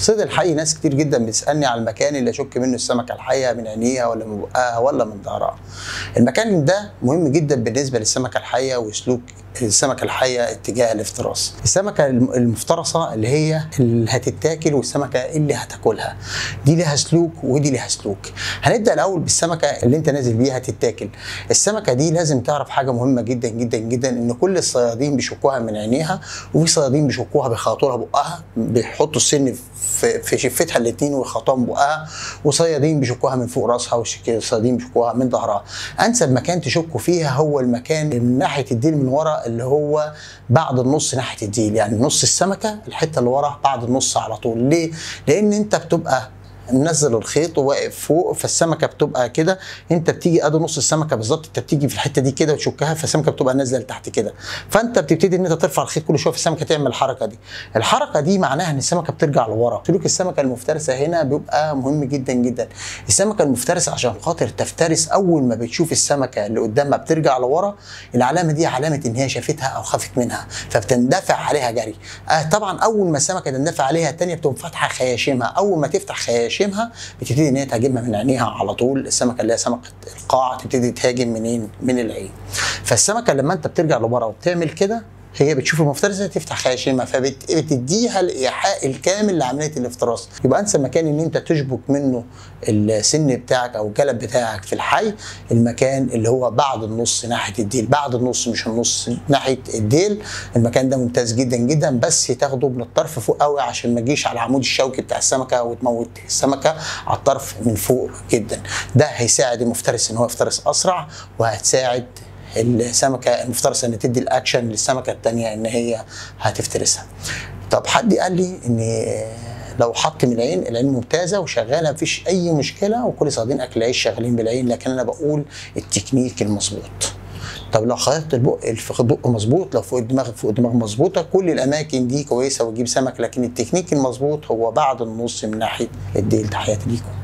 صيد الحي ناس كتير جدا بتسالني على المكان اللي اشك منه السمكه الحيه، من عينيها ولا من بقها ولا من ظهرها. المكان ده مهم جدا بالنسبه للسمكه الحيه وسلوك السمكه الحيه اتجاه الافتراس. السمكه المفترسه اللي هي اللي هتتاكل والسمكه اللي هتاكلها، دي لها سلوك ودي لها سلوك. هنبدا الاول بالسمكه اللي انت نازل بيها هتتاكل. السمكه دي لازم تعرف حاجه مهمه جدا جدا جدا، ان كل الصيادين بيشكوها من عينيها، وفي صيادين بيشكوها بيخاطرها بقها، بيحطوا السن في شفتها الاثنين ويخاطوها من بقها، وصيادين بيشكوها من فوق راسها، وصيادين بيشكوها من ظهرها. انسب مكان تشكوا فيها هو المكان من ناحيه الديل من ورا، اللي هو بعد النص ناحيه الديل، يعني نص السمكه الحته اللي ورا بعد النص على طول. ليه؟ لان انت بتبقى منزل الخيط وواقف فوق، فالسمكه بتبقى كده، انت بتيجي ادي نص السمكه بالظبط، انت بتيجي في الحته دي كده وتشكها، فالسمكه بتبقى نازله لتحت كده، فانت بتبتدي ان انت ترفع الخيط كل شويه، فالسمكه تعمل الحركه دي. الحركه دي معناها ان السمكه بترجع لورا. سلوك السمكه المفترسه هنا بيبقى مهم جدا جدا. السمكه المفترسه عشان خاطر تفترس، اول ما بتشوف السمكه اللي قدامها بترجع لورا، العلامه دي علامه ان هي شافتها او خافت منها، فبتندفع عليها جري. طبعا اول ما السمكه تندفع عليها الثانيه بتقوم فاتحه خياشيمها، اول ما تفتح خياشيمها بتبتدي ان هي تهاجمها من عينيها على طول. السمكه اللي هي سمكه القاع تبتدي تهاجم منين؟ من العين. فالسمكه لما انت بترجع لورا وبتعمل كده، هي بتشوف المفترسه تفتح خياشيمها، فبتديها الايحاء الكامل لعمليه الافتراس. يبقى انسب مكان ان انت تشبك منه السن بتاعك او الجلب بتاعك في الحي، المكان اللي هو بعد النص ناحيه الديل، بعد النص مش النص، ناحيه الديل. المكان ده ممتاز جدا جدا، بس تاخده من الطرف فوق قوي عشان ما تجيش على العمود الشوكي بتاع السمكه وتموت السمكه على الطرف من فوق جدا. ده هيساعد المفترس ان هو يفترس اسرع، وهتساعد السمكه المفترسه ان تدي الاكشن للسمكه الثانيه ان هي هتفترسها. طب حد قال لي ان لو حط من العين ممتازه وشغاله مفيش اي مشكله، وكل صيادين اكل العيش شغالين بالعين، لكن انا بقول التكنيك المظبوط. طب لو خيطت البق مظبوط، لو فوق الدماغ مظبوطه، كل الاماكن دي كويسه وتجيب سمك، لكن التكنيك المظبوط هو بعد النص من ناحيه الديل. تحياتي ليكم.